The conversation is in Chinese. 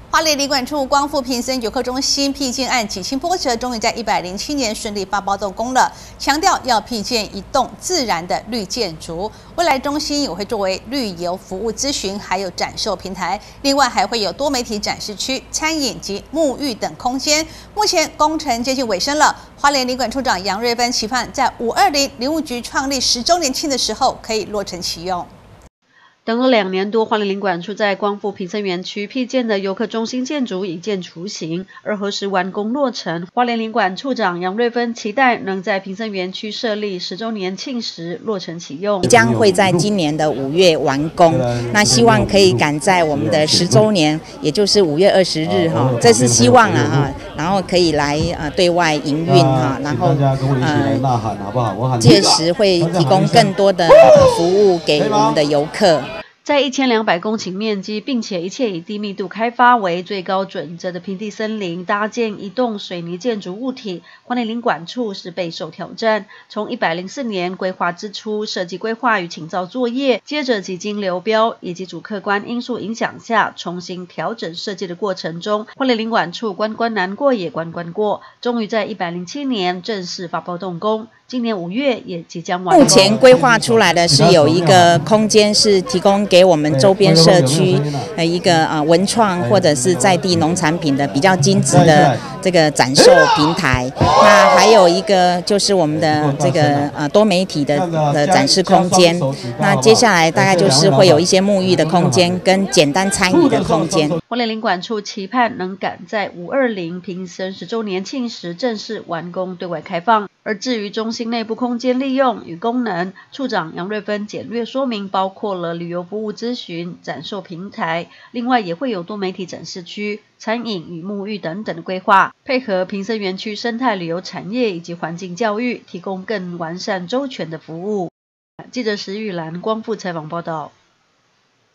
花莲旅馆处光复平森游客中心辟建案几经波折，终于在107年顺利发包动工了。强调要辟建一栋自然的绿建筑，未来中心也会作为旅游服务咨询还有展售平台，另外还会有多媒体展示区、餐饮及沐浴等空间。目前工程接近尾声了，花莲旅馆处长杨瑞芬期盼在520林务局创立10周年庆的时候可以落成启用。 等了2年多，花莲领馆处在光复平森园区辟建的游客中心建筑已见雏形，而何时完工落成？花莲领馆处长杨瑞芬期待能在平森园区设立10周年庆时落成启用， 将会在今年的5月完工。那希望可以赶在我们的10周年，也就是5月20日哈，这是希望啊哈，然后可以来对外营运哈，然后届时会提供更多的服务给我们的游客。 在1200公顷面积，并且一切以低密度开发为最高准则的平地森林，搭建一栋水泥建筑物体，花莲领馆处是备受挑战。从104年规划之初，设计规划与请造作业，接着几经流标以及主客观因素影响下，重新调整设计的过程中，花莲领馆处关难过也关过，终于在107年正式发包动工。 今年5月也即将完工。 目前规划出来的是有一个空间是提供给我们周边社区一个文创或者是在地农产品的比较精致的这个展售平台。那还有一个就是我们的这个多媒体的展示空间。那接下来大概就是会有一些沐浴的空间跟简单参与的空间。 花莲领馆处期盼能赶在520平森10周年庆时正式完工对外开放。 而至于中心内部空间利用与功能，处长杨瑞芬简略说明，包括了旅游服务咨询、展售平台，另外也会有多媒体展示区、餐饮与沐浴等等的规划，配合平森园区生态旅游产业以及环境教育，提供更完善周全的服务。记者石玉兰光复采访报道。